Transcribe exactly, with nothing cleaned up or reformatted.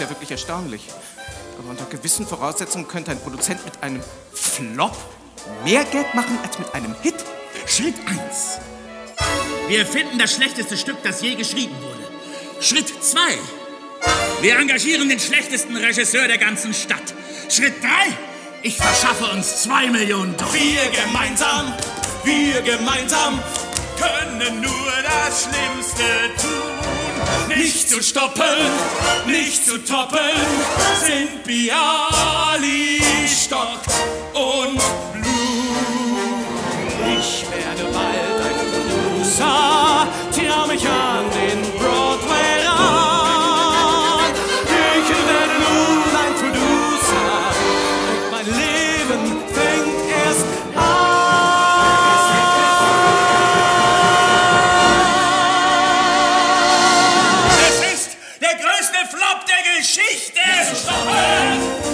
ja wirklich erstaunlich. Aber unter gewissen Voraussetzungen könnte ein Produzent mit einem Flop mehr Geld machen als mit einem Hit. Schritt eins. Wir finden das schlechteste Stück, das je geschrieben wurde. Schritt zwei. Wir engagieren den schlechtesten Regisseur der ganzen Stadt. Schritt drei. Ich verschaffe uns zwei Millionen Dollar. Wir gemeinsam, wir gemeinsam können nur das Schlimmste tun. Nicht zu stoppen, nicht zu toppen, sind Bialystock und Blue. Ich werde bald ein Producer, tier mich an den Broadway ran. Ich werde nun ein Producer, mein Leben fängt erst an. Es ist der größte Flop der Geschichte! Nicht zu stoppen!